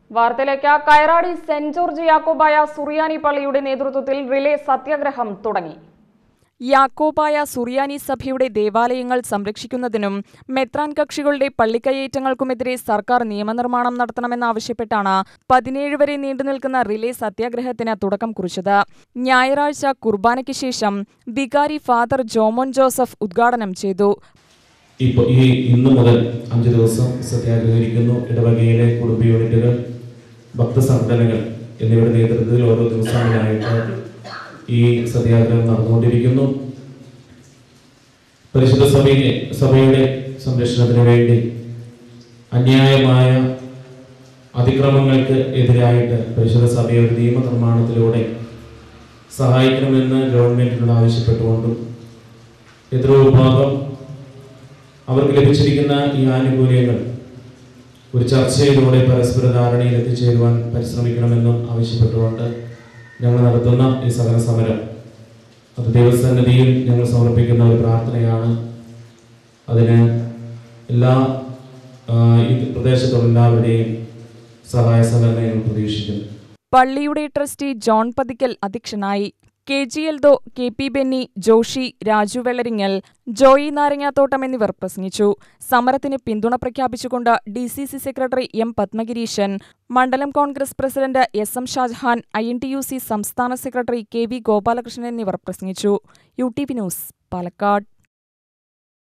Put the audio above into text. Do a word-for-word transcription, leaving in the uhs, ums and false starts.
വാർത്തയിലേക്ക്. Kayaradi saint George യാക്കോബായ സുറിയാനി പള്ളിയുടെ നേതൃത്വത്തിൽ റിലേ സത്യാഗ്രഹം തുടങ്ങി. യാക്കോബായ സുറിയാനി സഭയുടെ ദേവാലയങ്ങൾ സംരക്ഷിക്കുന്നതിനും മെത്രാൻ കക്ഷികളുടെ പള്ളിക്കയ്യേറ്റങ്ങൾക്കുമെതിരെ സർക്കാർ നിയമനിർമ്മാണം നടത്തണമെന്നാവശ്യപ്പെട്ടാണ് പതിനേഴ് വരെ നീണ്ടുനിൽക്കുന്ന റിലേ സത്യാഗ്രഹത്തിന് തുടക്കം കുറിച്ചത്. ഞായറാഴ്ച കുർബാനയ്ക്ക് ശേഷം വികാരി ഫാദർ ജോമോൻ ജോസഫ് ഉദ്ഘാടനം ചെയ്തു. ഇപ്പോൾ ഈ ഇന്നു മുതൽ അഞ്ചു ദിവസം സത്യാഗ്രഹിക്കുന്നു. ഇടവകയിലെ കുടുംബ യൂണിറ്റുകൾ, ഭക്തസംഘടനകൾ എന്നിവയുടെ നേതൃത്വത്തിൽ ഓരോ ദിവസങ്ങളിലായിട്ട് ഈ സത്യാഗ്രഹം നടന്നുകൊണ്ടിരിക്കുന്നു. പരിശുദ്ധ സഭയെ സഭയുടെ സംരക്ഷണത്തിന് വേണ്ടി അന്യായമായ അതിക്രമങ്ങൾക്ക് എതിരായിട്ട് പരിശുദ്ധ സഭയുടെ നിയമനിർമ്മാണത്തിലൂടെ സഹായിക്കണമെന്ന് ഗവൺമെന്റിനോട് ആവശ്യപ്പെട്ടുകൊണ്ടും എതിർവിഭാഗം അവർക്ക് ലഭിച്ചിരിക്കുന്ന ഈ ആനുകൂല്യങ്ങൾ ഒരു ചർച്ചയിലൂടെ പരസ്പര ധാരണയിൽ എത്തിച്ചേരുവാൻ പരിശ്രമിക്കണമെന്നും ആവശ്യപ്പെട്ടുകൊണ്ട് ഞങ്ങൾ നടത്തുന്ന ഈ സഹന സമരം അത് ദൈവസന്നിധിയിൽ ഞങ്ങൾ സമർപ്പിക്കുന്ന ഒരു പ്രാർത്ഥനയാണ്. അതിന് എല്ലാ ഈ പ്രദേശത്തുള്ള എല്ലാവരുടെയും സഹായ സഹകരണങ്ങൾ പ്രതീക്ഷിക്കുന്നു. പള്ളിയുടെ ട്രസ്റ്റി ജോൺ പതിക്കൽ അധ്യക്ഷനായി. K G Eldho, K P Benny, Joshi, Raju Vellaringal, Joy Narangathottam എന്നിവർ പ്രസംഗിച്ചു. സമരത്തിന് പിന്തുണ പ്രഖ്യാപിച്ചുകൊണ്ട് D C C secretary M Padmagireeshan, മണ്ഡലം Congress president S M Shajahan, I N T U C സംസ്ഥാന സെക്രട്ടറി കെ വി ഗോപാലകൃഷ്ണൻ എന്നിവർ പ്രസംഗിച്ചു. U T V news, Palakkad.